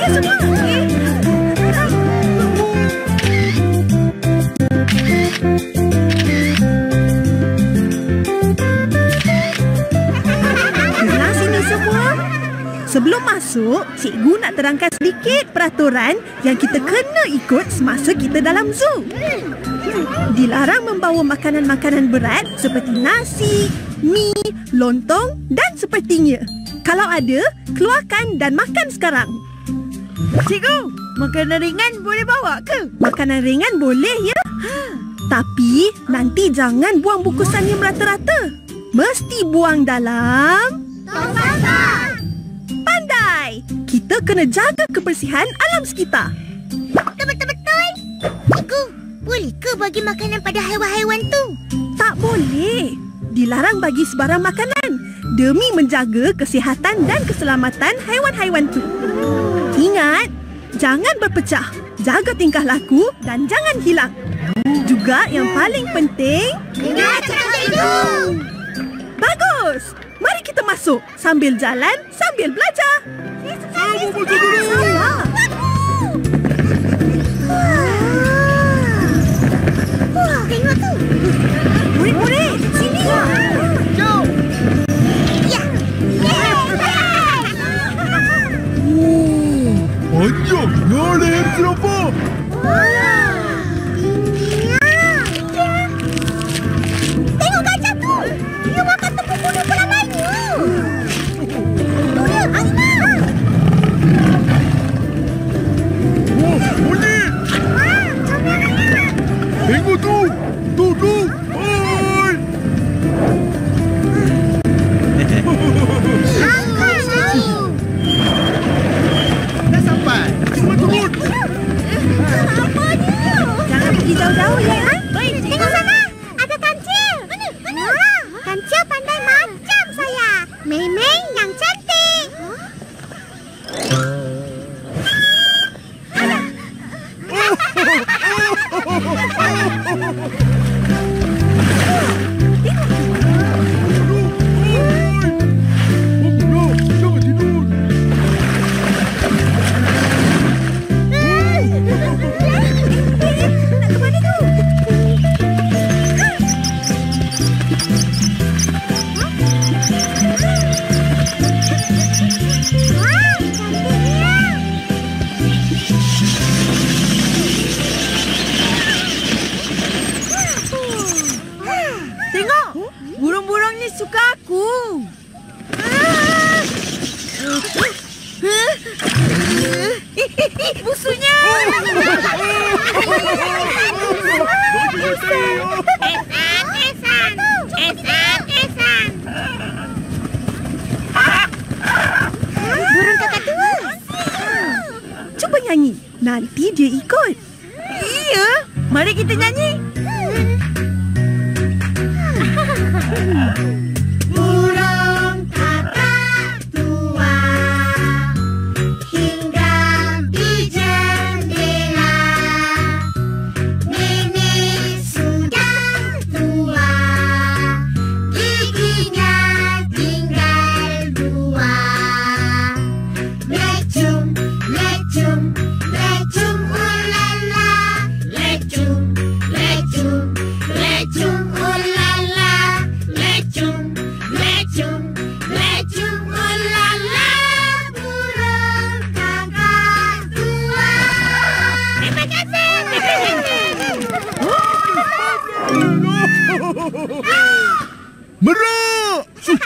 Okey semua. Kenal sini semua. Sebelum masuk, cikgu nak terangkan sedikit peraturan yang kita kena ikut semasa kita dalam zoo. Dilarang membawa makanan-makanan berat seperti nasi, mi, lontong dan sepertinya. Kalau ada, keluarkan dan makan sekarang. Cikgu, makanan ringan boleh bawa ke? Makanan ringan boleh ya. Tapi nanti jangan buang bungkusannya merata-rata. Mesti buang dalam tong sampah. Pandai. Kita kena jaga kebersihan alam sekitar. Betul-betul. Cikgu, boleh ke bagi makanan pada haiwan-haiwan tu? Tak boleh. Dilarang bagi sebarang makanan demi menjaga kesihatan dan keselamatan haiwan-haiwan tu. Ingat, jangan berpecah. Jaga tingkah laku dan jangan hilang. Juga yang paling penting, dengar cakap cikgu. Bagus. Mari kita masuk sambil jalan, sambil belajar. Wah, tengok tu. Murid-murid, sini. Jom. Ya. Panjangnya leher zirafah. Tengok gajah tu. Dia makan tepung bunuh beramainya. Tu dia, Azman. Wah, bunyi. Tengok tu. Tu. Hai. Dah sampai. Cepat turun. Apa dia? Jangan pergi jauh-jauh ya. Baik, tengok sana. Ada kancil. Mana? Kancil pandai macam saya. Mei-mei yang cantik. Jangan tidur. Nak ke mana tu? Wah, cantiknya. Tengok, burung-burung ni suka aku. Musuhnya. Esan. Burung kakak tua. Cuba nyanyi. Nanti dia ikut. Iya, mari kita nyanyi. Burung kakak tua hinggap di jendela. Nenek sudah tua, giginya tinggal dua. Lecum, ulala. Lecum, ulala. Lecum, ulala. Burung kakak tua. Terima kasih. Merak. Su.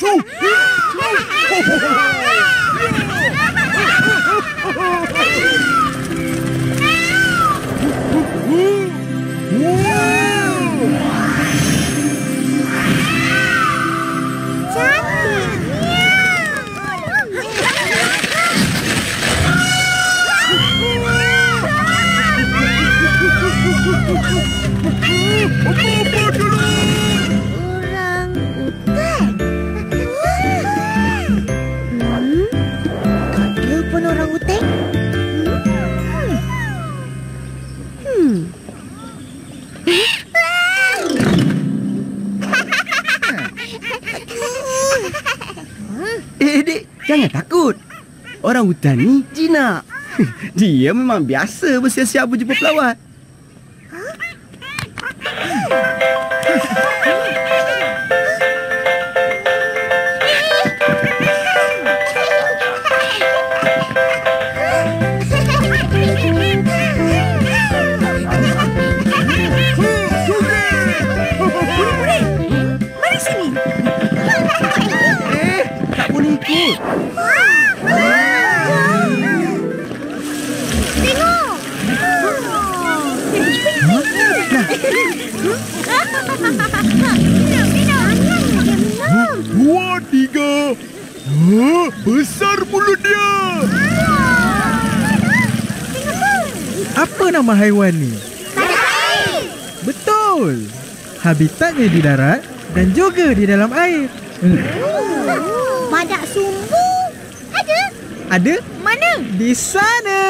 Orang utan. Kau pun orang utan? Dek, jangan takut. Orang hutan ni jinak. Dia memang biasa bersiap-siap berjumpa pelawat. Tak boleh ikut. Dua, tiga. Besar mulut dia. Apa nama haiwan ni? Betul. Habitatnya di darat dan juga di dalam air. Badak sumbu. Ada? Ada? Mana? Di sana.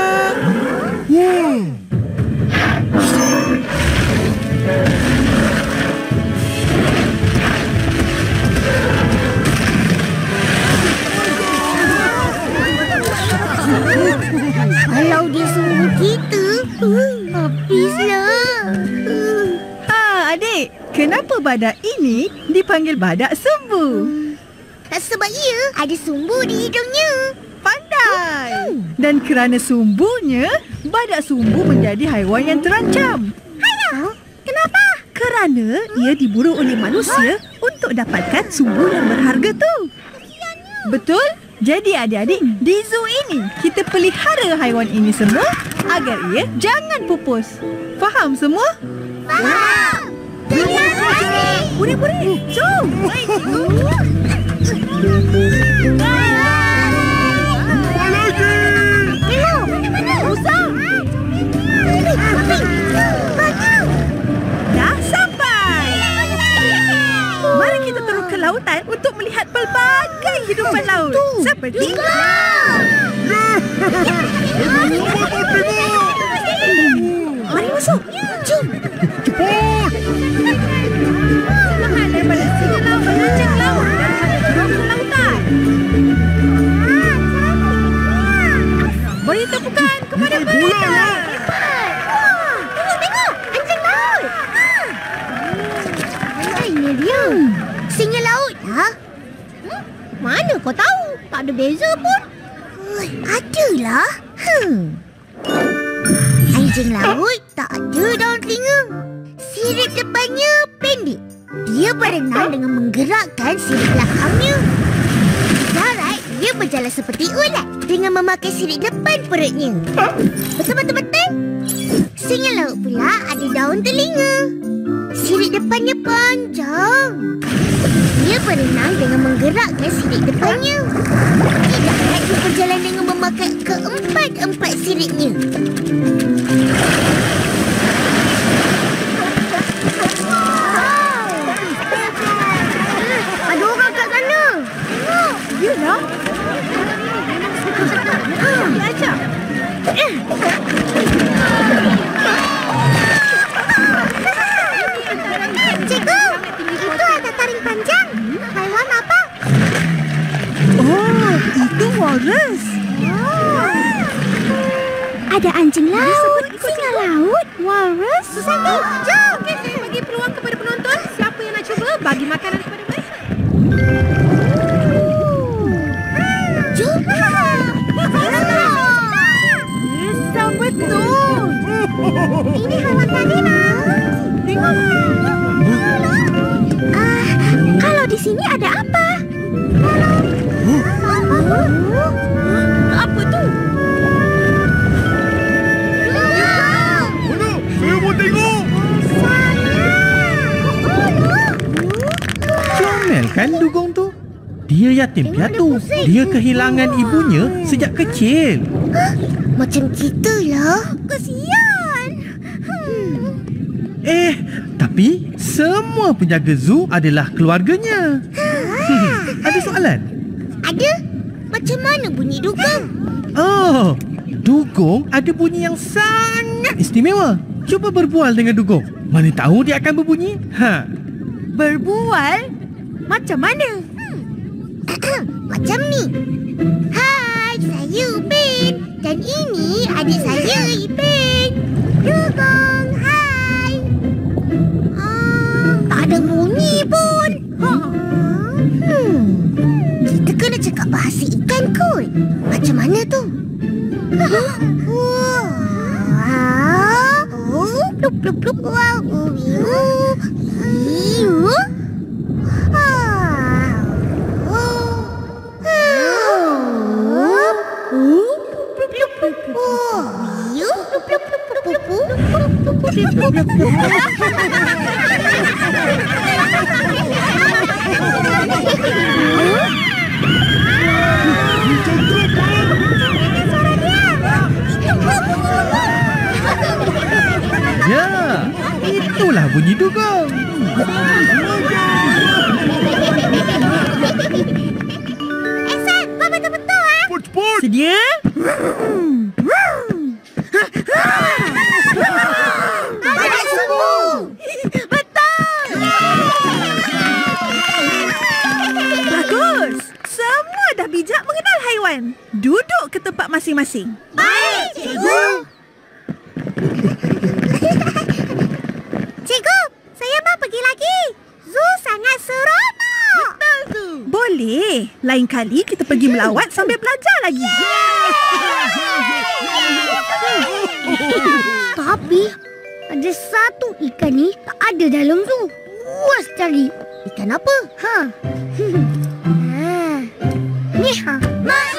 Kalau dia sumbu kita, habislah. Adik, kenapa badak ini dipanggil badak sumbu? Sebab ia ada sumbu di hidungnya. Pandai. Dan kerana sumbunya, badak sumbu menjadi haiwan yang terancam. Kenapa? Kerana ia diburu oleh manusia untuk dapatkan sumbu yang berharga tu. Betul? Jadi adik-adik, di zoo ini kita pelihara haiwan ini semua agar ia jangan pupus. Faham semua? Faham. Terima kasih. Buri-buri, jom. Dah sampai. Mari kita turun ke lautan untuk melihat pelbagai hidupan laut. Seperti mari masuk. Jom. Cepat. Semangat daripada singa laut, anjing laut dan turun ke lautan. Beri tepukan kepada mereka. Tengok, anjing laut. Ini dia. Singa laut, Mana kau tahu? Tak ada beza pun. Adalah. Anjing laut tak ada daun telinga. Sirip depannya pendek. Dia berenang dengan menggerakkan sirip belakangnya. Di darat, dia berjalan seperti ulat dengan memakai sirip depan perutnya. Betul-betul. Singa laut pula ada daun telinga. Sirip depannya panjang. Dia berenang dengan menggerakkan sirip depannya. Di darat, dia berjalan dengan memakai keempat-empat siripnya. Ada orang kat sana. Yelah. Ajak. Cikgu, itu ada taring panjang. Haiwan apa? Oh, itu walrus. Ada anjing laut, singa laut, walrus. Susanti, jom. Bagi peluang kepada penonton. Siapa yang nak cuba, bagi makanan kepada mereka. Jom. Besar betul. Ini haiwan tadi nak. Tengok. Kalau di sini ada apa? Apa tu? Mana? Saya mau tengok. Comel kan dugong tu? Dia yatim piatu. Dia kehilangan ibunya sejak kecil. Macam kita lah. Kesian. Tapi semua penjaga zoo adalah keluarganya. Ada soalan? Ada? Macam mana bunyi dugong? Oh, dugong ada bunyi yang sangat istimewa. Cuba berbual dengan dugong. Mana tahu dia akan berbunyi? Berbual? Macam mana? Macam ni. Hai, saya Ubin. Ipin. Dan ini adik saya, Ipin. Dugong, hai. Tak ada bunyi pun. Kita kena cakap bahasa ikan kot. Macam mana tu? Plup, plup, plup. Ya, itulah bunyi dugong. Ehsan, buat betul-betul Cepat. Sedia? Badak sumbu. Bagus. Semua dah bijak mengenal haiwan. Duduk ke tempat masing-masing. Baik, cikgu. Cikgu, saya mau pergi lagi. Zoo sangat seronok. Betul tu. Boleh. Lain kali kita pergi melawat sambil belajar lagi. Tapi ada satu ikan ni tak ada dalam zoo. Puas cari. Ikan apa? Ni.